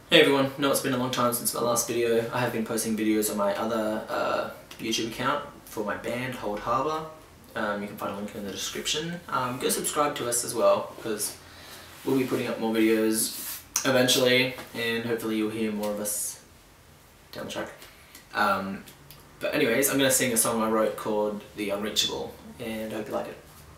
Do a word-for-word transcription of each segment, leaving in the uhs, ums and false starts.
Hey everyone, know it's been a long time since my last video. I have been posting videos on my other uh, YouTube account for my band, Harbour. Um, you can find a link in the description. Um, go subscribe to us as well, because we'll be putting up more videos eventually, and hopefully you'll hear more of us down the track. Um, but anyways, I'm going to sing a song I wrote called The Unreachable, and I hope you like it.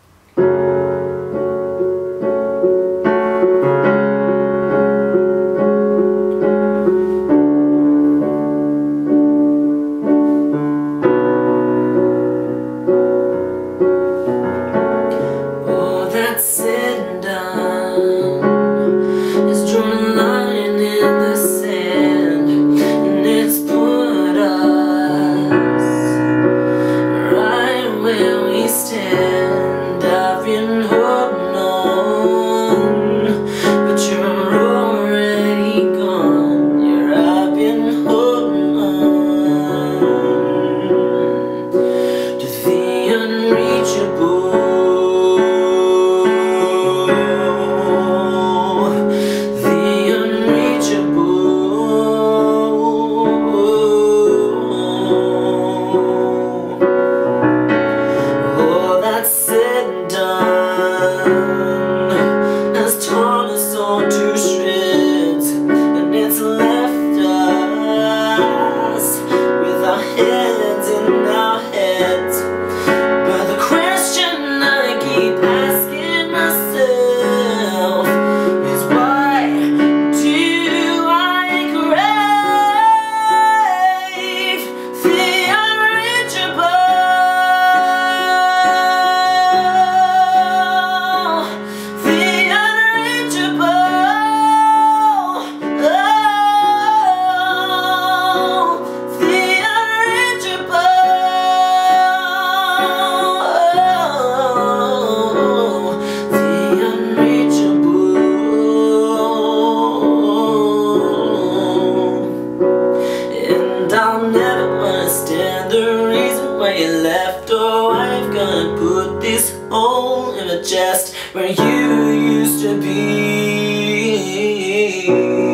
Oh, I've gonna put this hole in a chest where you used to be.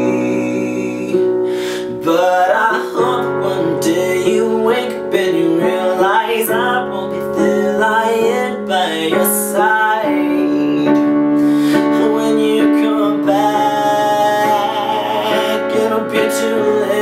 But I hope one day you wake up and you realize I won't be there lying by your side. When you come back, it'll be too late.